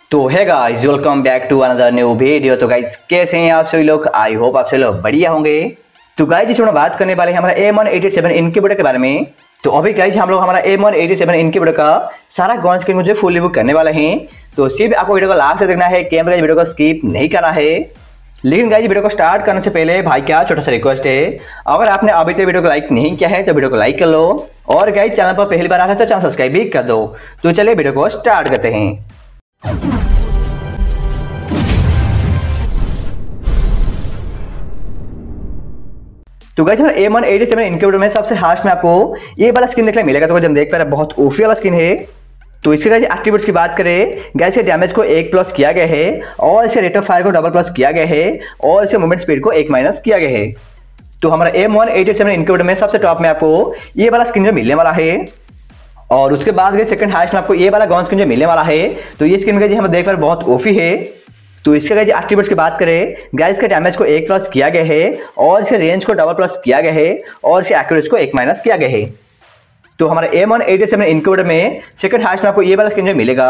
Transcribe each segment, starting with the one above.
तो है guys, welcome back to another new video. तो गाइस कैसे हैं आप सभी लोग? आई होप आप सभी लोग बढ़िया होंगे। तो गाइस इसमें बात करने वाले हैं हमारा M187 इनक्यूबेटर के बारे में। तो अभी गाइस हम लोग हमारा M187 इनक्यूबेटर का सारा गॉन स्क्रीन मुझे फुल रिव्यू करने वाले हैं। तो सिर्फ आपको वीडियो को लास्ट तक देखना है, कैमरा वीडियो को स्किप नहीं करना है। लेकिन गाइस वीडियो को स्टार्ट करने से पहले भाई क्या छोटा सा रिक्वेस्ट है, अगर आपने अभी तक वीडियो को लाइक नहीं किया है तो वीडियो को लाइक कर लो, और गाइस चैनल पर पहली बार आ रहा है तो चैनल सब्सक्राइब भी कर दो। तो चलिए वीडियो को स्टार्ट करते हैं। तो गाइस हमारा M187 इनक्यूबेटर में सबसे हास्ट में आपको ये वाला स्किन देखने मिलेगा। तो हम देख पा रहे हैं बहुत ओफी वाला स्किन है। तो इसके गाइस एट्रीब्यूट्स की बात करें, गाइस डैमेज को 1 प्लस किया गया है, और इसके रेट ऑफ फायर को डबल प्लस किया गया है, और इसके मूवमेंट स्पीड को 1 माइनस किया गया है। तो हमारा M187 इनक्यूबेटर में सबसे टॉप में आपको ये वाला स्किन जो मिलने वाला है, और उसके बाद सेकंड हाईएस्ट में आपको ये वाला गन स्किन जो मिलने वाला है। तो ये स्किन हम देख पा रहे बहुत ओफी है। तो इसके गाइस एट्रीब्यूट्स की बात करें, गाइस के डैमेज को 1 प्लस किया गया है, और इसके रेंज को डबल प्लस किया गया है, और इसके एक्यूरेसी को 1 माइनस किया गया है। तो हमारे M187 इनक्यूबेटर में सेकंड हाईएस्ट में आपको ये वाला स्किन जो मिलेगा,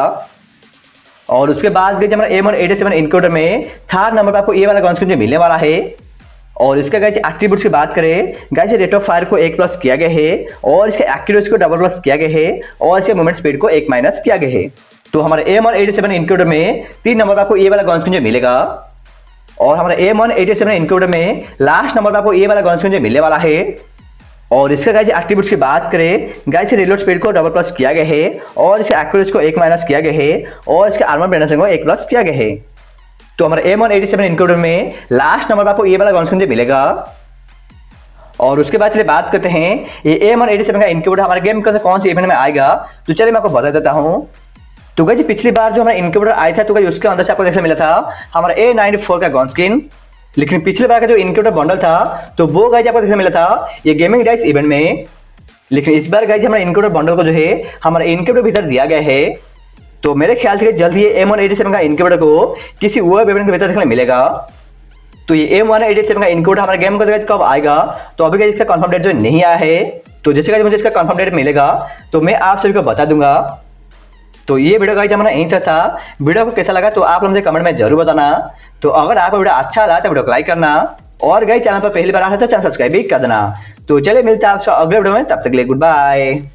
और उसके बाद हमारे M187 इनक्यूबेटर में थर्ड नंबर पर आपको ये वाला गन स्किन जो मिलने वाला है। और इसका गाइस एट्रीब्यूट्स की बात करें, गाइस रेट ऑफ फायर को 1 प्लस किया गया है, और इसके एक्यूरेसी को डबल प्लस किया गया है, और इसके मूवमेंट स्पीड को 1 माइनस किया गया है। तो हमारे M187 इनक्यूबेटर में 3 नंबर पर आपको ये वाला गन स्किन जो मिलेगा, और हमारे M187 इनक्यूबेटर में लास्ट नंबर पर आपको ये वाला गन स्किन जो मिलने वाला है। और इसका गाइस एट्रीब्यूट्स की बात करें, गाइस रीलोड स्पीड को डबल प्लस किया गया है, और इसके एक्यूरेसी को 1 माइनस किया गया है, और इसके आर्मर ब्रेनेसिंग को 1 प्लस किया गया है। तो हमारे M187 इनक्यूबेटर में लास्ट नंबर पर आपको ये वाला गन स्किन जो मिलेगा। और उसके बाद चलिए बात करते हैं ये M187 का इनक्यूबेटर हमारे गेम का कौन से इवेंट में आएगा। तो चलिए मैं आपको बता देता हूँ। तो गाइस पिछली बार जो हमारा इनक्यूबेटर आया था, तो गाइस उसके अंदर से आपको देखने मिला था हमारा A94 का गन स्किन। लेकिन पिछले बार का जो इनक्यूबेटर बंडल था, तो वो गाइस आपको देखने मिला था ये गेमिंग डाइस इवेंट में। लेकिन इस बार गाइस हमारा इनक्यूबेटर बंडल को जो है हमारे इनक्यूबेटर भीतर दिया गया है। तो मेरे ख्याल से जल्द ही M187 का इनक्यूबेटर को किसी वेब इवेंट के भीतर देखने मिलेगा। तो ये M187 का इनक्यूबेटर हमारे गेम को कब आएगा, तो अभी का इसका कंफर्म डेट जो नहीं आया है। तो जैसे मुझे इसका कंफर्म डेट मिलेगा तो मैं आप सभी को बता दूंगा। तो ये वीडियो गाइस हमारा यहीं तक था। वीडियो को कैसा लगा तो आप लोग मुझे कमेंट में जरूर बताना। तो अगर आपको वीडियो अच्छा लगा तो वीडियो को लाइक करना, और गाइस चैनल पर पहली बार आ रहा है तो चैनल सब्सक्राइब भी कर देना। तो चलिए मिलते हैं आपसे अगले वीडियो में, तब तक के लिए गुड बाय।